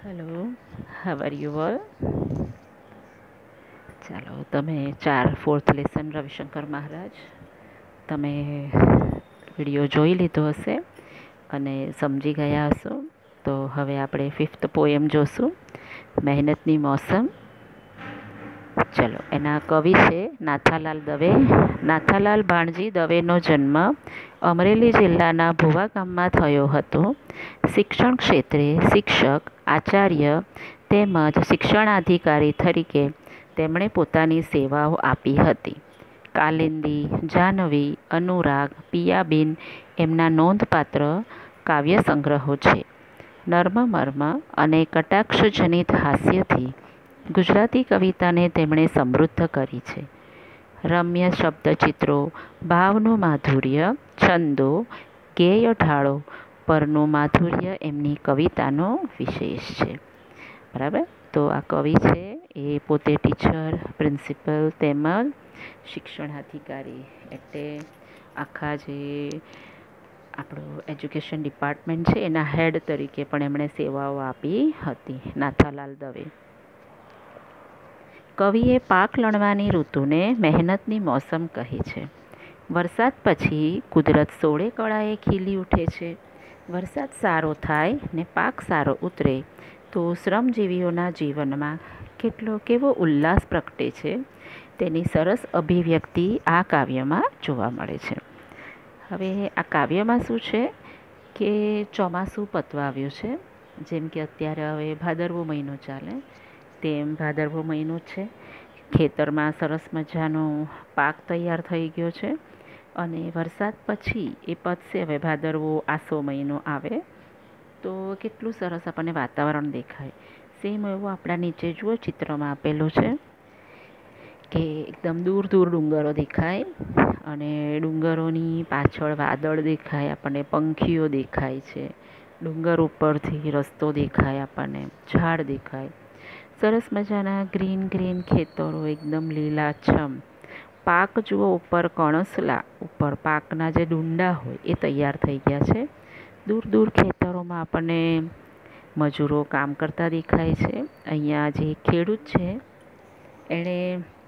Hello, how are you all? ચાલો તમે fourth lesson Ravishankar Maharaj તમે વિડીયો જોઈ લીધો હશે અને સમજી ગયા હશો. તો હવે આપણે ફિફ્થ પોએમ જોશું, મહેનતની મોસમ. ચલો, એના કવિ છે નાથાલાલ દવે. નાથાલાલ ભાણજી દવેનો જન્મ અમરેલી જિલ્લાના ભુવા ગામમાં થયો હતો. શિક્ષણ ક્ષેત્રે શિક્ષક, આચાર્ય તેમજ શિક્ષણાધિકારી તરીકે તેમણે પોતાની સેવાઓ આપી હતી. કાલિંદી, જાહ્નવી, અનુરાગ, પિયાબીન એમના નોંધપાત્ર કાવ્ય સંગ્રહો છે. નર્મમર્મ અને કટાક્ષજનિત હાસ્યથી ગુજરાતી કવિતાને તેમણે સમૃદ્ધ કરી છે. રમ્ય શબ્દચિત્રો, ભાવનું માધુર્ય, છંદો, ગેય ઢાળો પરનું માધુર્ય એમની કવિતાનો વિશેષ છે. બરાબર. તો આ કવિ છે એ પોતે ટીચર, પ્રિન્સિપલ તેમજ શિક્ષણાધિકારી, એટલે આખા જે આપણું એજ્યુકેશન ડિપાર્ટમેન્ટ છે એના હેડ તરીકે પણ એમણે સેવાઓ આપી હતી, નાથાલાલ દવે. કવિએ પાક લણવાની ઋતુને મહેનતની મોસમ કહી છે. વરસાદ પછી કુદરત સોળે કળાએ ખીલી ઉઠે છે. વરસાદ સારો થાય ને પાક સારો ઉતરે તો શ્રમજીવીઓના જીવનમાં કેવો ઉલ્લાસ પ્રગટે છે તેની સરસ અભિવ્યક્તિ આ કાવ્યમાં જોવા મળે છે. હવે આ કાવ્યમાં શું છે કે ચોમાસું પતવા આવ્યું છે. જેમ કે અત્યારે હવે ભાદરવો મહિનો ચાલે તેમ ભાદરવો મહિનો છે. ખેતરમાં સરસ મજાનો પાક તૈયાર થઈ ગયો છે અને વરસાદ પછી એ પતશે. હવે ભાદરવો આસો મહિનો આવે તો કેટલું સરસ આપણને વાતાવરણ દેખાય. સેમ એવું આપણા નીચે જુઓ ચિત્રમાં આપેલું છે કે એકદમ દૂર દૂર ડુંગરો દેખાય અને ડુંગરોની પાછળ વાદળ દેખાય, આપણને પંખીઓ દેખાય છે, ડુંગર ઉપરથી રસ્તો દેખાય, આપણને ઝાડ દેખાય, સરસ મજાના ગ્રીન ગ્રીન ખેતરો એકદમ લીલાછમ. પાક જુઓ, ઉપર કણસલા ઉપર પાકના જે ડુંડા હોય એ તૈયાર થઈ ગયા છે. દૂર દૂર ખેતરોમાં આપણને મજૂરો કામ કરતા દેખાય છે. અહીંયા જે ખેડૂત છે એણે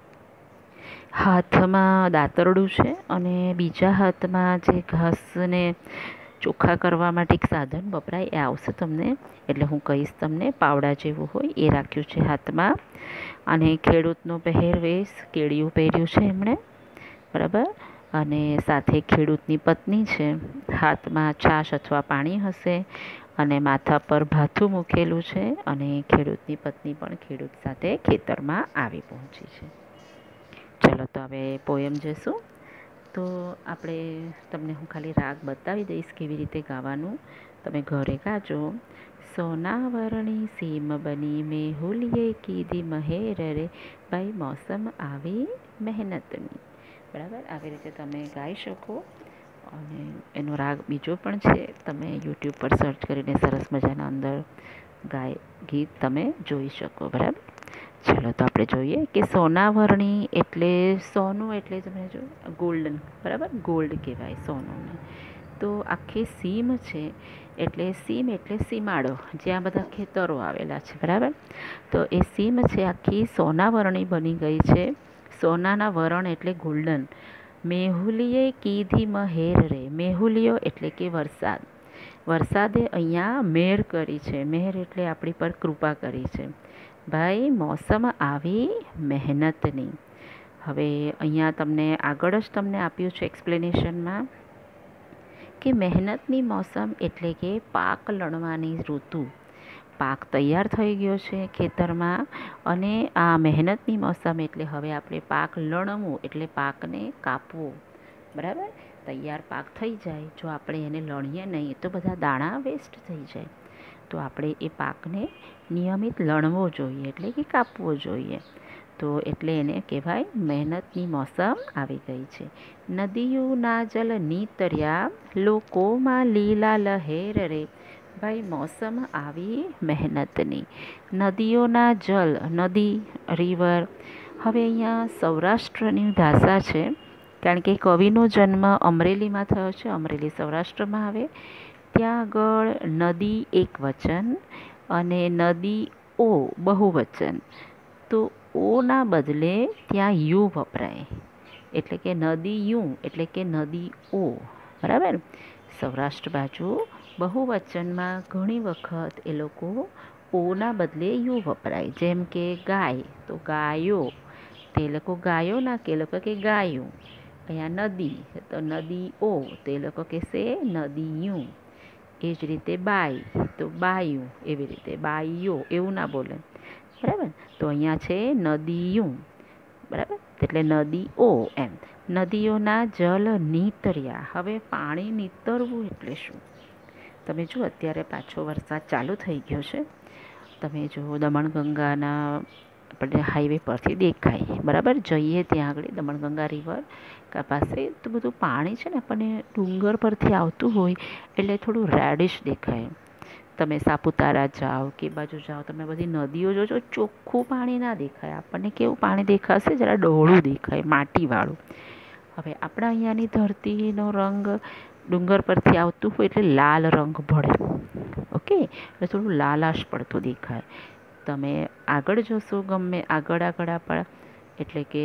હાથમાં દાતરડું છે અને બીજા હાથમાં જે ઘાસને ચોખ્ખા કરવા માટે એક સાધન વપરાય એ આવશે તમને, એટલે હું કહીશ તમને. પાવડા જેવું હોય એ રાખ્યું છે હાથમાં. અને ખેડૂતનો પહેરવેશ કેડિયું પહેર્યું છે એમણે, બરાબર. અને સાથે ખેડૂતની પત્ની છે, હાથમાં છાશ અથવા પાણી હશે અને માથા પર ભાથું મૂકેલું છે. અને ખેડૂતની પત્ની પણ ખેડૂત સાથે ખેતરમાં આવી પહોંચી છે. ચલો, તો હવે પોએમ જઈશું. તો આપણે તમને હું ખાલી રાગ બતાવી દઈશ કેવી રીતે ગાવાનું, તમે ઘરે ગાજો. સોનાવરણી સીમ બની મેહુલીએ કીધી મહેર રે, ભાઈ મોસમ આવી મહેનતની. બરાબર, આવી રીતે તમે ગાઈ શકો. અને એનો રાગ બીજો પણ છે, તમે યુટ્યુબ પર સર્ચ કરીને સરસ મજાના અંદર ગીત તમે જોઈ શકો. બરાબર. ચાલો, તો આપણે જોઈએ કે સોનાવરણી એટલે સોનું, એટલે તમે જો ગોલ્ડન, બરાબર, ગોલ્ડ કહેવાય સોનુંને. તો આખી સીમ છે એટલે સીમ એટલે સીમાડો, જ્યાં બધા ખેતરો આવેલા છે, બરાબર. તો એ સીમ છે આખી સોનાવરણી બની ગઈ છે. સોનાના વરણ એટલે ગોલ્ડન. મેહુલીએ કીધી મહેર રે, મેહુલીઓ એટલે કે વરસાદ. વરસાદે અહીંયા મેર કરી છે. મેર એટલે આપણી પર કૃપા કરી છે. ભાઈ મોસમ આવી મહેનતની. હવે અહીંયા તમને આગળ જ તમને આપ્યું છે એક્સપ્લેનેશનમાં કે મહેનતની મોસમ એટલે કે પાક લણવાની ઋતુ. પાક તૈયાર થઈ ગયો છે ખેતરમાં અને આ મહેનતની મોસમ એટલે હવે આપણે પાક લણવું એટલે પાકને કાપવો. બરાબર. તૈયાર પાક થઈ જાય, જો આપણે એને લણીએ નહીં તો બધા દાણા વેસ્ટ થઈ જાય. તો આપણે એ પાકને નિયમિત લણવો જોઈએ, એટલે કે કાપવો જોઈએ. તો એટલે એને કહેવાય મહેનતની મોસમ આવી ગઈ છે. નદીઓના જલ નીતર્યા, લોકોમાં લીલા લહેર રે, ભાઈ મોસમ આવી મહેનતની. નદીઓના જલ, નદી, રિવર. હવે અહીંયા સૌરાષ્ટ્રની ભાષા છે, કારણ કે કવિનો જન્મ અમરેલીમાં થયો છે. અમરેલી સૌરાષ્ટ્રમાં આવે. ત્યાં આગળ નદી એક વચન અને નદીઓ બહુવચન, તો ઓના બદલે ત્યાં યુ વપરાય, એટલે કે નદીયું એટલે કે નદીઓ. બરાબર. સૌરાષ્ટ્ર બાજુ બહુવચનમાં ઘણી વખત એ લોકો ઓના બદલે યુ વપરાય. જેમ કે ગાય તો ગાયો, તે લોકો ગાયો ના કે લોકો કે ગાયું. અહીંયા નદી તો નદીઓ, તો એ લોકો કહેશે નદીયું. એ જ રીતે બાઈ તો બાયું, એવી રીતે બાઈઓ એવું ના બોલે. બરાબર. તો અહીંયા છે નદીયું. બરાબર. એટલે નદીઓ એમ. નદીઓના જલ નીતર્યા. હવે પાણી નીતરવું એટલે શું? તમે જુઓ અત્યારે પાછો વરસાદ ચાલુ થઈ ગયો છે. તમે જુઓ દમણગંગાના આપણે હાઈવે પરથી દેખાય. બરાબર. જઈએ ત્યાં આગળ દમણગંગા રિવર પાસે તો બધું પાણી છે ને આપણને ડુંગર પરથી આવતું હોય એટલે થોડું રેડિશ દેખાય. તમે સાપુતારા જાઓ કે બાજુ જાઓ, તમે બધી નદીઓ જોજો, ચોખ્ખું પાણી ના દેખાય. આપણને કેવું પાણી દેખાશે? જરા ડોળું દેખાય, માટીવાળું. હવે આપણા અહીંયાની ધરતીનો રંગ ડુંગર પરથી આવતું હોય એટલે લાલ રંગ ભળે. ઓકે. એટલે થોડું લાલાશ પડતું દેખાય. તમે આગળ જશો, ગમે આગળ આપણા એટલે કે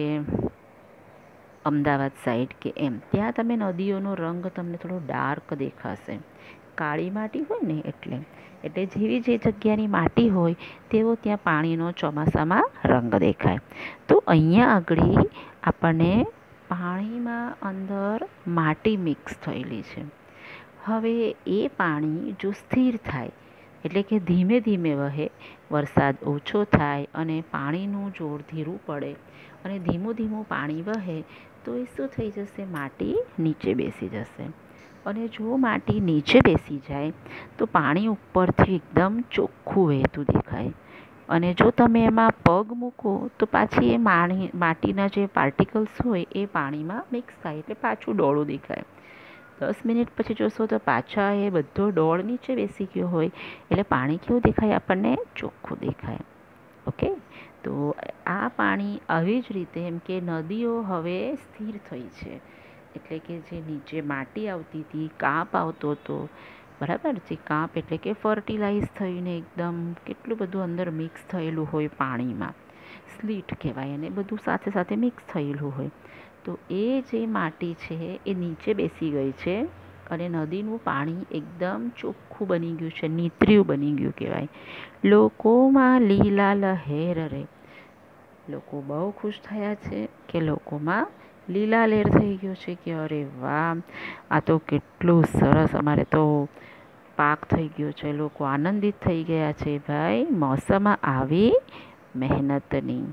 અમદાવાદ સાઈડ કે એમ, ત્યાં તમે નદીઓનો રંગ તમને થોડો ડાર્ક દેખાશે. કાળી માટી હોય ને એટલે જેવી જે જગ્યાની માટી હોય તેવો ત્યાં પાણીનો ચોમાસામાં રંગ દેખાય. તો અહીંયા આગળ આપણને પાણીમાં અંદર માટી મિક્સ થયેલી છે. હવે એ પાણી જો સ્થિર થાય એટલે કે ધીમે ધીમે વહે, વરસાદ ઓછો થાય અને પાણીનું જોર ધીરું પડે અને ધીમું ધીમું પાણી વહે, તો એ શું થઈ જશે? માટી નીચે બેસી જશે. અને જો માટી નીચે બેસી જાય તો પાણી ઉપરથી એકદમ ચોખ્ખું વહેતું દેખાય. અને જો તમે એમાં પગ મૂકો તો પાછી એ માટીના જે પાર્ટિકલ્સ હોય એ પાણીમાં મિક્સ થાય એટલે પાછું ડોળું દેખાય. 10 મિનિટ પછી જોશો તો પાછા એ બધો ડોળ નીચે બેસી ગયો હોય એટલે પાણી કેવું દેખાય? આપણને ચોખ્ખું દેખાય. ઓકે. તો આ પાણી આવી જ રીતે એમ કે નદીઓ હવે સ્થિર થઈ છે. એટલે કે જે નીચે માટી આવતી હતી, કાંપ આવતો હતો, બરાબર. જે કાંપ એટલે કે ફર્ટિલાઇઝ થઈને એકદમ કેટલું બધું અંદર મિક્સ થયેલું હોય પાણીમાં, સ્લીટ કહેવાય, અને બધું સાથે સાથે મિક્સ થયેલું હોય. તો એ જે માટી છે એ નીચે બેસી ગઈ છે અને નદીનું પાણી એકદમ ચોખ્ખું બની ગયું છે, નીતર્યું બની ગયું કહેવાય. લોકોમાં લીલા લહેર રે. લોકો બહુ ખુશ થયા છે કે લોકોમાં લીલા લહેર થઈ ગયો છે કે અરે વાહ, આ તો કેટલું સરસ, અમારે તો પાક થઈ ગયો છે. લોકો આનંદિત થઈ ગયા છે. ભાઈ, મોસમ આવી મહેનતની.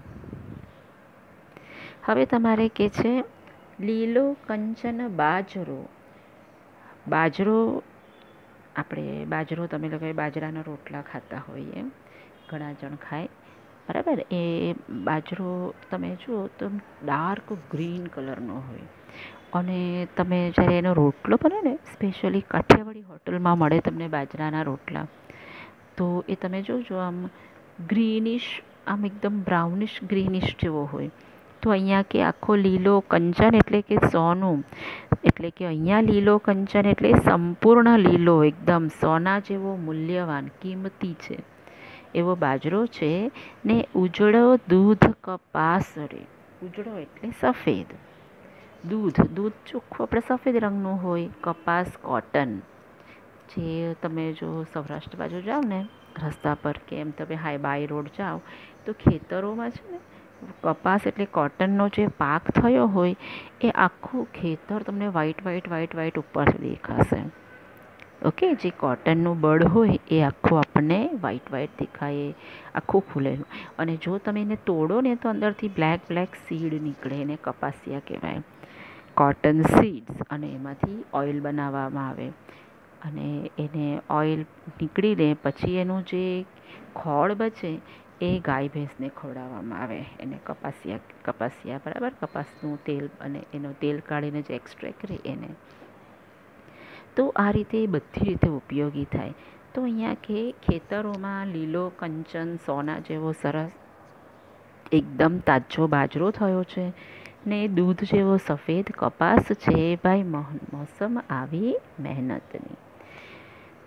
હવે તમારે કે છે લીલો કંચન બાજરો. બાજરો તમે લોકો બાજરાના રોટલા ખાતા હોય એમ ઘણા જણ ખાય. બરાબર. એ બાજરો તમે જુઓ તો ડાર્ક ગ્રીન કલરનો હોય અને તમે જ્યારે એનો રોટલો બને ને, સ્પેશિયલી કાઠિયાવાડી હોટલમાં મળે તમને બાજરાના રોટલા, તો એ તમે જોજો આમ ગ્રીનિશ, આમ એકદમ બ્રાઉનિશ ગ્રીનિશ જેવો હોય. તો અહીંયા કે આખો લીલો કંચન એટલે કે સોનું, એટલે કે અહીંયા લીલો કંચન એટલે સંપૂર્ણ લીલો, એકદમ સોના જેવો મૂલ્યવાન કિંમતી છે એવો બાજરો છે ને. ઉજળો દૂધ કપાસ રે. ઉજળો એટલે સફેદ. દૂધ ચોખ્ખું આપણે સફેદ રંગનું હોય. કપાસ કોટન. જે તમે જો સૌરાષ્ટ્ર બાજુ જાઓ ને રસ્તા પર કે એમ તમે બાય રોડ જાઓ તો ખેતરોમાં છે ને કપાસ એટલે કોટનનો જે પાક થયો હોય એ આખું ખેતર તમને વ્હાઈટ ઉપરથી દેખાશે. ઓકે. જે કોટનનું બળ હોય એ આખું આપણને વ્હાઈટ દેખાય, આખું ખુલેલું. અને જો તમે એને તોડો ને તો અંદરથી બ્લેક સીડ નીકળે, એને કપાસિયા કહેવાય, કોટન સીડ્સ. અને એમાંથી ઓઇલ બનાવવામાં આવે અને એને ઓઇલ નીકળીને પછી એનું જે ખોળ બચે એ ગાય ભેંસને ખવડાવવામાં આવે. એને કપાસિયા બરાબર, કપાસનું તેલ અને એનું તેલ કાઢીને જે એક્સ્ટ્રેક્ટ રહે એને. તો આ રીતે બધી રીતે ઉપયોગી થાય. તો અહીંયા કે ખેતરોમાં લીલો કંચન સોના જેવો સરસ એકદમ તાજો બાજરો થયો છે ને દૂધ જેવો સફેદ કપાસ છે. ભાઈ, મોસમ આવી મહેનતની.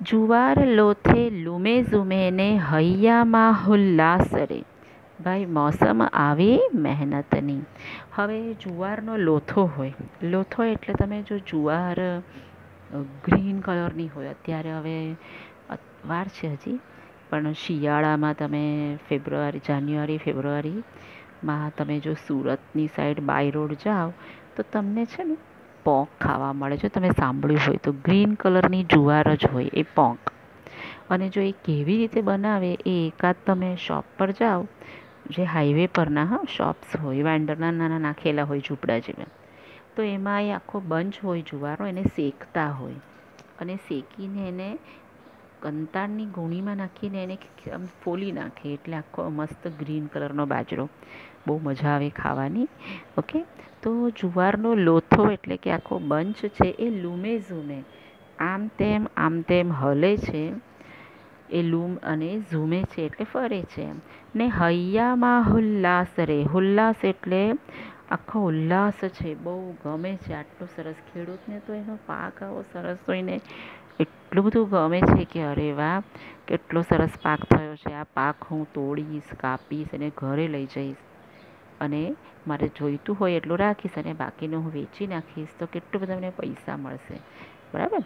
જુવાર લોથે લૂમે ઝૂમે ને હૈયામાં હુલ્લાસ રે. ભાઈ મોસમ આવી મહેનતની. હવે જુવારનો લોથો હોય. લોથો એટલે તમે જો જુવાર ગ્રીન કલરની હોય, અત્યારે હવે વાર છે હજી, પણ શિયાળામાં તમે જાન્યુઆરી ફેબ્રુઆરીમાં તમે જો સુરતની સાઈડ બાય રોડ જાઓ તો તમને છે ને પોંક ખાવા મળે. જો તમે સાંભળ્યું હોય તો ગ્રીન કલરની જુવાર જ હોય એ પોંક. અને જો એ કેવી રીતે બનાવે એ એકાદ તમે શોપ પર જાઓ, જે હાઈવે પરના શોપ્સ હોય, વેન્ડરના નાના નાખેલા હોય ઝૂંપડા જેવા, તો એમાં એ આખો બંચ હોય જુવારનો, એને શેકતા હોય અને શેકીને એને કંતાળની ગુણીમાં નાખીને એને આમ ફોલી નાખે એટલે આખો મસ્ત ગ્રીન કલરનો બાજરો. બહુ મજા આવે ખાવાની. ઓકે, તો જુવારનો લોથો એટલે કે આખો બંચ છે એ લૂમે ઝૂમે આમ તેમ હલે છે. એ લૂમ અને ઝૂમે છે એટલે ફરે છે. ને હૈયામાં હુલ્લાસ રે. હુલ્લાસ એટલે આખો ઉલ્લાસ છે, બહુ ગમે છે. આટલું સરસ ખેડૂતને તો એનો પાક આવો સરસ હોઈને એટલું બધું ગમે છે કે અરે વાહ, કેટલો સરસ પાક થયો છે. આ પાક હું તોડીશ, કાપીશ અને ઘરે લઈ જઈશ અને મારે જોઈતું હોય એટલું રાખીશ અને બાકીનું હું વેચી નાખીશ તો કેટલું બધા મને પૈસા મળશે. બરાબર.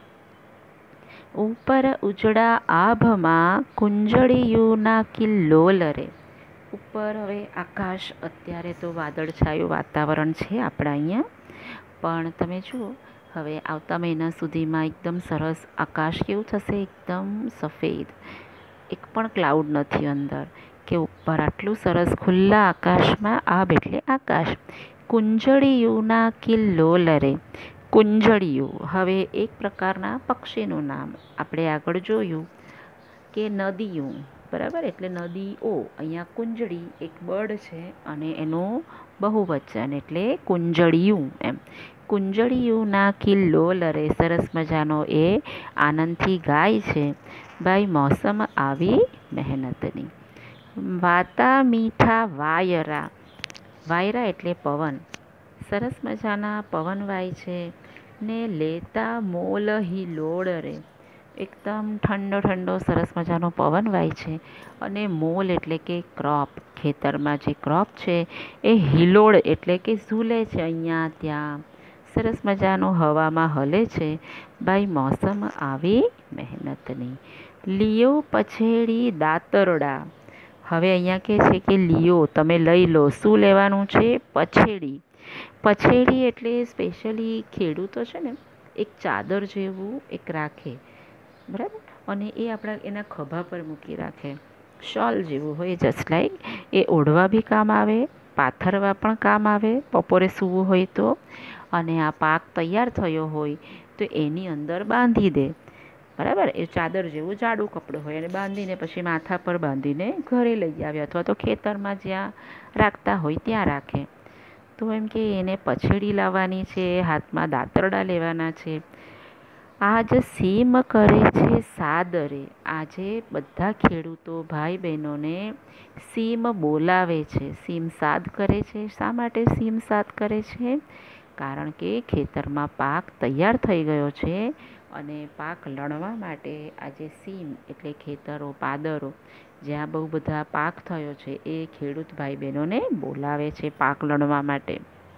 ઉપર ઉજળા આભમાં કુંજળીયુના કિલ્લોલ રે. ઉપર હવે આકાશ, અત્યારે તો વાદળછાયું વાતાવરણ છે આપણા અહીંયા, પણ તમે જુઓ હવે આવતા મહિના સુધીમાં એકદમ સરસ આકાશ કેવું થશે, એકદમ સફેદ, એક પણ ક્લાઉડ નથી અંદર, કે ઉપર આટલું સરસ ખુલ્લા આકાશમાં આભ એટલે આકાશ. કુંજળીયુના કિલ્લોલ રે. કુંજળિયું હવે એક પ્રકારના પક્ષીનું નામ. આપણે આગળ જોયું કે નદીયું, બરાબર, એટલે નદીઓ. અહીંયા કુંજળી એક બર્ડ છે અને એનું બહુવચન એટલે કુંજળિયું એમ. કુંજળિયુંના કિલ્લોલ રે. સરસ મજાનો એ આનંદથી ગાય છે. ભાઈ મોસમ આવી મહેનતની. વાતા મીઠા વાયરા. વાયરા એટલે પવન. સરસ મજાના પવન વાય છે. ને લેતા મોલ હિલોળ રે. એકદમ ઠંડો ઠંડો સરસ મજાનો પવન વાય છે. અને મોલ એટલે કે ક્રોપ, ખેતરમાં જે ક્રોપ છે એ હિલોળ એટલે કે ઝૂલે છે અહીંયા ત્યાં. સરસ મજાનો હવામાં હલે છે. ભાઈ મોસમ આવી મહેનતની. લિયો પછેડી દાતરડા. હવે અહીંયા કહે છે કે લિયો, તમે લઈ લો. શું લેવાનું છે? પછેડી. પછેડી એટલે સ્પેશિયલી ખેડૂતો છે ને એક ચાદર જેવું એક રાખે, બરાબર, અને એ આપણા એના ખભા પર મૂકી રાખે. શોલ જેવું હોય જસ્ટ લાઈક. એ ઓઢવા બી કામ આવે, પાથરવા પણ કામ આવે બપોરે સૂવું હોય તો. અને આ પાક તૈયાર થયો હોય તો એની અંદર બાંધી દે, બરાબર. એ ચાદર જેવું જાડું કપડું હોય અને બાંધીને પછી માથા પર બાંધીને ઘરે લઈ આવે અથવા તો ખેતરમાં જ્યાં રાખતા હોય ત્યાં રાખે. તો એમ કે એને પછેડી લાવવાની છે, હાથમાં દાતરડા લેવાના છે. આજ સીમ કરે છે સાદરે. આજે બધા ખેડૂતો ભાઈ બહેનોને સીમ બોલાવે છે, સીમ સાદ કરે છે. શા માટે સીમ સાદ કરે છે? કારણ કે ખેતરમાં પાક તૈયાર થઈ ગયો છે અને પાક લણવા માટે આજે સીમ એટલે ખેતરો, પાદરો જ્યાં બહુ બધા પાક થયો છે એ ખેડૂત ભાઈ બહેનોને બોલાવે છે પાક લણવા માટે.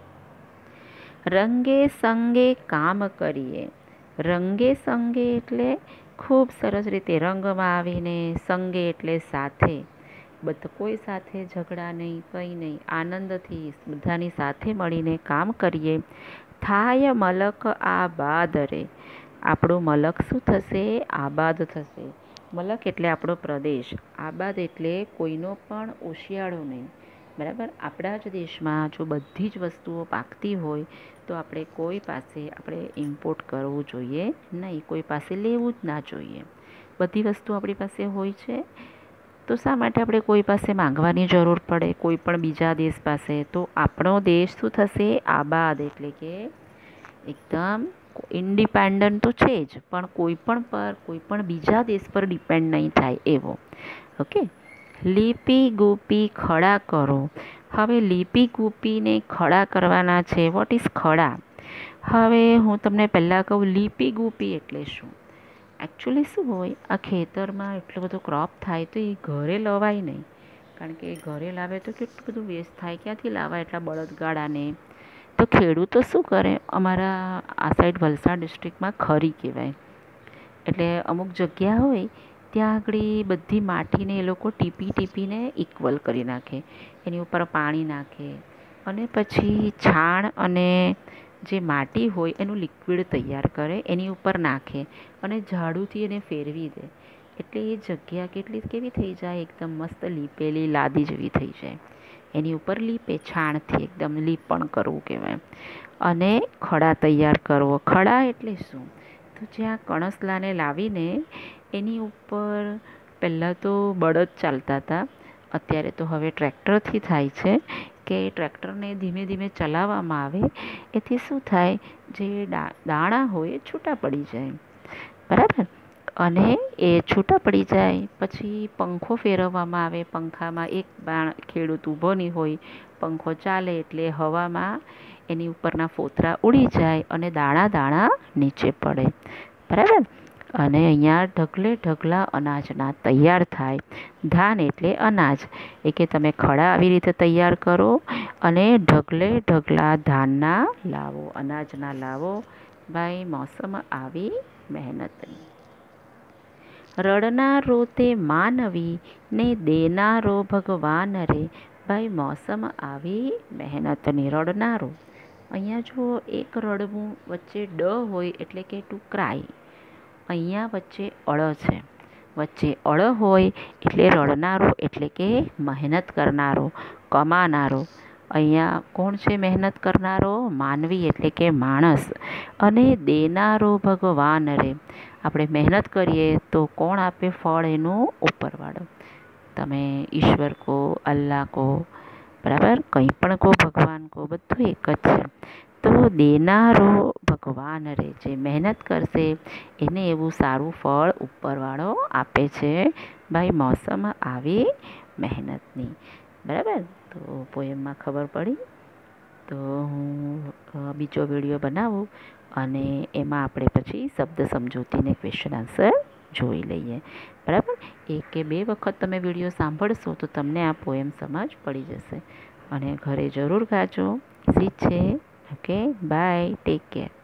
રંગે સંગે કામ કરીએ. રંગે સંગે એટલે ખૂબ સરસ રીતે રંગમાં આવીને, સંગે એટલે સાથે, કોઈ સાથે ઝઘડા નહીં, કંઈ નહીં, આનંદથી બધાની સાથે મળીને કામ કરીએ. થાય મલક આબાદ રે. આપણું મલક શું થશે? આબાદ થશે. મલક એટલે આપણો પ્રદેશ, આબાદ એટલે કોઈનો પણ ઓશિયાળો નહીં, બરાબર. આપણા જ દેશમાં જો બધી જ વસ્તુઓ પાકતી હોય તો આપણે કોઈ પાસે આપણે ઇમ્પોર્ટ કરવું જોઈએ નહીં, કોઈ પાસે લેવું જ ના જોઈએ. બધી વસ્તુ આપણી પાસે હોય છે તો શા માટે આપણે કોઈ પાસે માંગવાની જરૂર પડે, કોઈ પણ બીજા દેશ પાસે? તો આપણો દેશ શું થશે? આબાદ એટલે કે એકદમ ઇન્ડિપેન્ડન્ટ તો છે જ, પણ કોઈ પણ બીજા દેશ પર ડિપેન્ડ નહીં થાય એવો. ઓકે. લીપી ગૂપી ખડા કરો. હવે લીપી ગૂપીને ખડા કરવાના છે. વોટ ઇઝ ખડા? હવે હું તમને પહેલાં કહું લીપી ગૂપી એટલે શું. એકચ્યુઅલી શું હોય, આ ખેતરમાં એટલો બધો ક્રોપ થાય તો એ ઘરે લવાય નહીં, કારણ કે ઘરે લાવે તો કેટલું બધું વેસ્ટ થાય, ક્યાંથી લાવાય એટલા બળદગાડાને. તો ખેડૂતો શું કરે, અમારા આ સાઈડ વલસાડ ડિસ્ટ્રિક્ટમાં ખરી કહેવાય, એટલે અમુક જગ્યા હોય ત્યાં આગળ બધી માટીને એ લોકો ટીપી ટીપીને ઇક્વલ કરી નાખે, એની ઉપર પાણી નાખે અને પછી છાણ અને જે માટી હોય એનું લિક્વિડ તૈયાર કરે, એની ઉપર નાખે અને ઝાડુથી એને ફેરવી દે, એટલે એ જગ્યા કેવી થઈ જાય, એકદમ મસ્ત લીપેલી લાદી જેવી થઈ જાય. એની ઉપર લીપે છાણથી, એકદમ લીપણ કરવું કહેવાય. અને ખડા તૈયાર કરવો. ખડા એટલે શું, તો જ્યાં કણસલાને લાવીને એની ઉપર પહેલાં તો બળદ ચાલતા હતા, અત્યારે તો હવે ટ્રેક્ટરથી થાય છે, કે ટ્રેક્ટરને ધીમે ધીમે ચલાવવામાં આવે, એથી શું થાય, જે દાણા હોય એ છૂટા પડી જાય, બરાબર. અને એ છૂટા પડી જાય પછી પંખો ફેરવવામાં આવે, પંખામાં એક ખેડૂત ઊભો નહીં હોય, પંખો ચાલે એટલે હવામાં એની ઉપરના ફોતરા ઉડી જાય અને દાણા દાણા નીચે પડે, બરાબર. અને અહીંયા ઢગલે ઢગલા અનાજના તૈયાર થાય. ધાન એટલે અનાજ, એ કે તમે ખડા આવી રીતે તૈયાર કરો અને ઢગલે ઢગલા ધાનના લાવો, અનાજના લાવો. ભાઈ મોસમ આવી મહેનતની. રડનારો તે માનવી ને દેનારો ભગવાન રે, ભાઈ મોસમ આવી મહેનતની. રડનારો, અહીંયા જો એક રડવું વચ્ચે ડ હોય એટલે કે ટુ ક્રાય, અહીંયા વચ્ચે અળ છે, વચ્ચે અળ હોય એટલે રડનારો એટલે કે મહેનત કરનારો, કમાનારો. અહીંયા કોણ છે મહેનત કરનારો? માનવી એટલે કે માણસ. અને દેનારો ભગવાન રે, આપણે મહેનત કરીએ તો કોણ આપે ફળ? એનું ઉપરવાળો. તમે ઈશ્વર કહો, અલ્લાહ કહો, બરાબર, કંઈ પણ કહો, ભગવાન કહો, બધું એક જ છે. તો દેનારો ભગવાન રે, જે મહેનત કરશે એને એવું સારું ફળ ઉપરવાળો આપે છે. ભાઈ મોસમ આવી મહેનતની, બરાબર. તો પોએમમાં ખબર પડી. તો હું બીજો વિડીયો બનાવું અને એમાં આપણે પછી શબ્દ સમજૂતીને ક્વેશ્ચન આન્સર જોઈ લઈએ, બરાબર. એક કે બે વખત તમે વિડીયો સાંભળશો તો તમને આ પોએમ સમજ પડી જશે અને ઘરે જરૂર ગાજો. ઇઝી છે. Okay, bye, take care.